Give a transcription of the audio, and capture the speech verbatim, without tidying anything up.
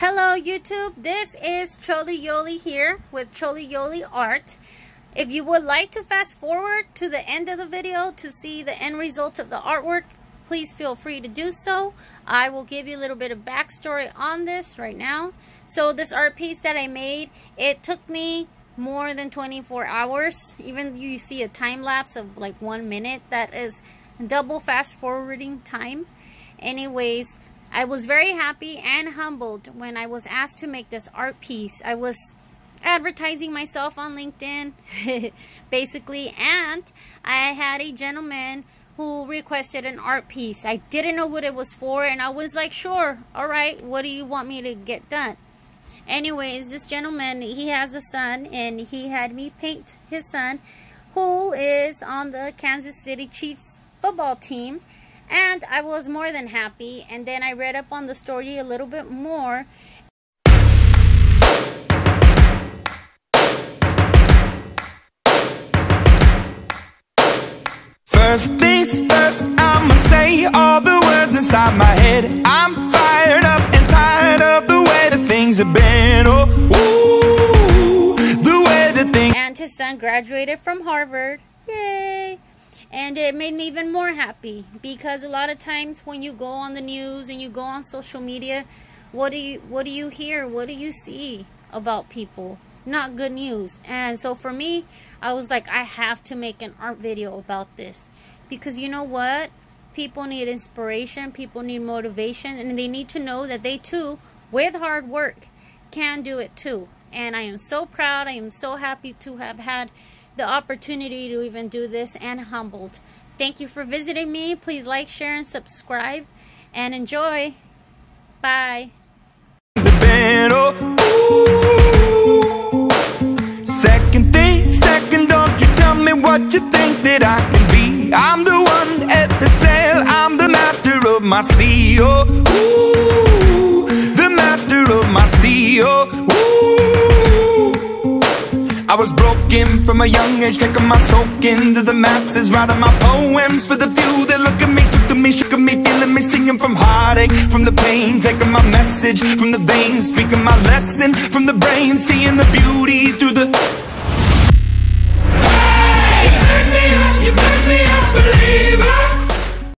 Hello YouTube, this is Choli Yoli here with Choli Yoli Art. If you would like to fast forward to the end of the video to see the end result of the artwork, please feel free to do so. I will give you a little bit of backstory on this right now. So this art piece that I made, it took me more than twenty-four hours. Even you see a time lapse of like one minute, that is double fast forwarding time. Anyways, I was very happy and humbled when I was asked to make this art piece. I was advertising myself on LinkedIn, basically, and I had a gentleman who requested an art piece. I didn't know what it was for, and I was like, sure, all right, what do you want me to get done? Anyways, this gentleman, he has a son, and he had me paint his son, who is on the Kansas City Chiefs football team. And I was more than happy, and then I read up on the story a little bit more. First things first, I'ma say all the words inside my head. I'm fired up and tired of the way that things have been. Oh, ooh, the way that things... And his son graduated from Harvard. Yay! And it made me even more happy, because a lot of times when you go on the news and you go on social media, what do you what do you hear? What do you see about people? Not good news. And so for me, I was like, I have to make an art video about this, because you know what? People need inspiration, people need motivation, and they need to know that they too, with hard work, can do it too. And I am so proud, I am so happy to have had the opportunity to even do this, and humbled. Thank you for visiting me. Please like, share, and subscribe, and enjoy. Bye. Second thing, second, don't you tell me what you think that I can be. I'm the one at the sail, I'm the master of my sea. Oh, ooh, the master of my sea. Oh, ooh. I was broken from a young age, taking my soak into the masses, writing my poems for the few that look at me, took to me, shook at me, feeling me, singing from heartache, from the pain, taking my message from the veins, speaking my lesson from the brain, seeing the beauty through the